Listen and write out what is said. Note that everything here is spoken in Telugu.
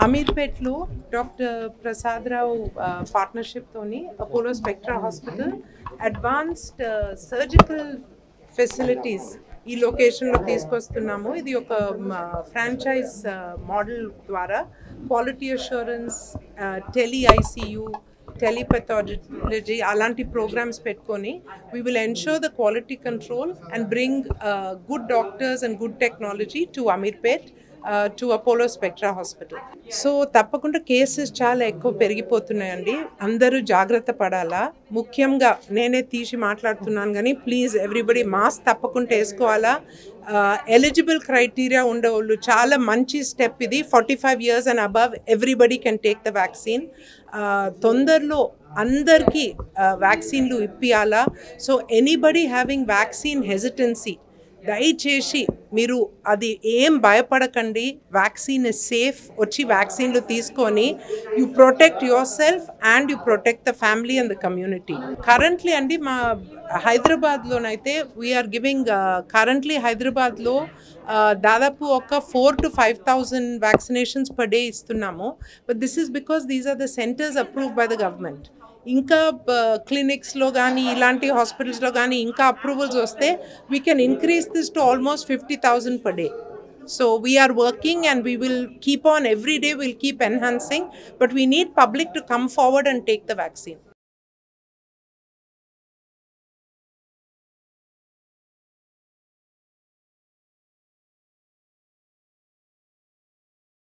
అమీర్పేట్లో డాక్టర్ ప్రసాద్ రావు పార్ట్నర్షిప్తోని Apollo Spectra hospital advanced surgical facilities ఈ లొకేషన్లో తీసుకొస్తున్నాము. ఇది ఒక ఫ్రాంచైజ్ మోడల్ ద్వారా quality assurance, tele ICU, telepathology alanti programs petkoni we will ensure the quality control and bring good doctors and good technology to Amirpet to Apollo Spectra Hospital. So తప్పకుండా కేసెస్ చాలా ఎక్కువ పెరిగిపోతున్నాయండి. అందరూ జాగ్రత్త పడాలా. ముఖ్యంగా నేనే తీసి మాట్లాడుతున్నాను కానీ ప్లీజ్ ఎవ్రీబడి మాస్క్ తప్పకుండా వేసుకోవాలా. ఎలిజిబుల్ క్రైటీరియా ఉండేవాళ్ళు చాలా మంచి స్టెప్ ఇది. 45 years and above everybody can take the vaccine. తొందరలో అందరికీ వ్యాక్సిన్లు ఇప్పియాలా. So anybody having vaccine hesitancy దయచేసి మీరు అది ఏం భయపడకండి. Vaccine is safe. వచ్చి వ్యాక్సిన్లు తీసుకొని you protect yourself and you protect the family and the community. Currently అండి మా హైదరాబాద్లోనైతే వీఆర్ గివింగ్ కరెంట్లీ హైదరాబాద్లో దాదాపు ఒక 4,000 to 5,000 వ్యాక్సినేషన్స్ పర్ డే ఇస్తున్నాము. But this is because these are the centres approved by the government. ఇంకా క్లినిక్స్లో కానీ ఇలాంటి హాస్పిటల్స్లో కానీ ఇంకా అప్రూవల్స్ వస్తే we can increase this to almost 50,000 per day. So we are working and we will keep on every day, we'll keep enhancing, but we need public to come forward and take the vaccine.